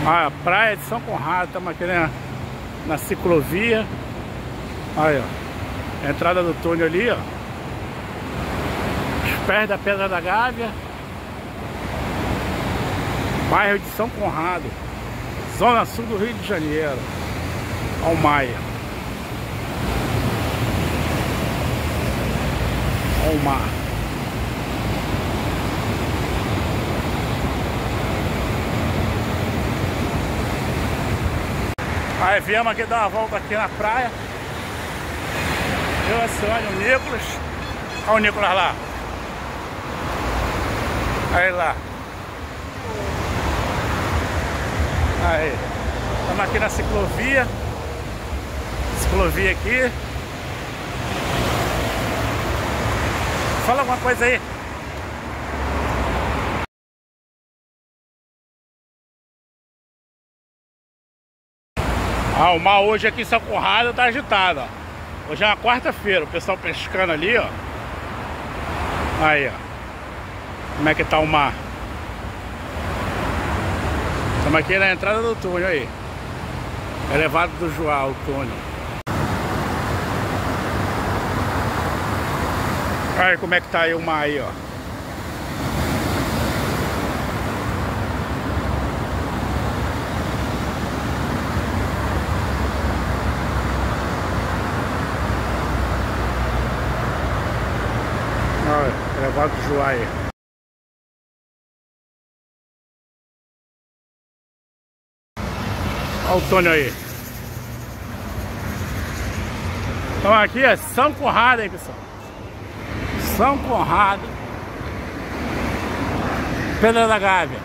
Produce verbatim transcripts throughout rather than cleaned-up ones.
Ah, a praia de São Conrado, estamos aqui na, na ciclovia. Aí, ó, a entrada do túnel ali, ó, os pés da Pedra da Gávea, bairro de São Conrado, zona sul do Rio de Janeiro, ao Maia, ao mar. Aí viemos aqui dar uma volta aqui na praia. Eu, a Sônia, o Nicolas. Olha o Nicolas lá. Aí lá. Aí. Estamos aqui na ciclovia. Ciclovia aqui. Fala alguma coisa aí. Ah, o mar hoje aqui em São Conrado tá agitado, ó. Hoje é uma quarta-feira, o pessoal pescando ali, ó. Aí, ó. Como é que tá o mar? Estamos aqui na entrada do túnel aí. Elevado do Joal, o túnel. Aí como é que tá aí o mar aí, ó. Olha, elevado do Joal aí. Olha o túnel aí. Então aqui é São Conrado aí, pessoal. São Conrado, Pedra da Gávea.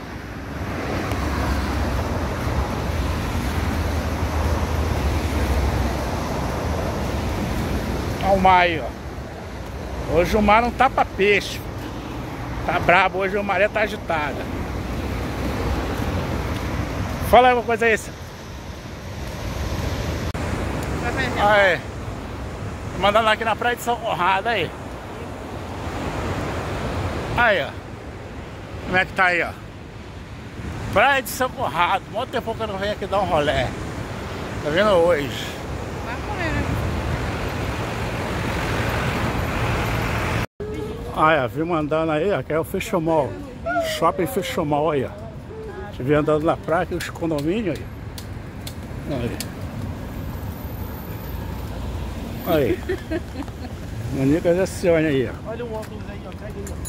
Olha o mar aí, ó. Hoje o mar não tá pra peixe. Tá brabo, hoje a maré tá agitada. Fala alguma coisa aí. Aí. Mandando aqui na praia de São Conrado aí. Aí, ó. Como é que tá aí, ó? Praia de São Conrado. Muito tempo que eu não venho aqui dar um rolé. Tá vendo hoje? Vai correr, né? Aí, ó. Vim andando aí, ó. Que é o Fischer Mall. Shopping Fischer Mall aí, ó. Vim andando na praia, aqui os condomínios aí. Aí. Aí. Monica da Sônia aí, ó. Olha o óculos aí, ó. Pega aí,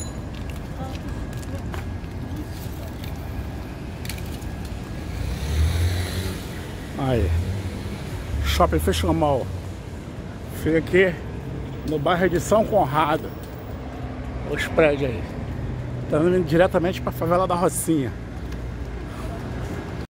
ó. Aí. Shopping Fischer Mall. Fica aqui no bairro de São Conrado. Os prédios aí. Tá indo diretamente pra favela da Rocinha.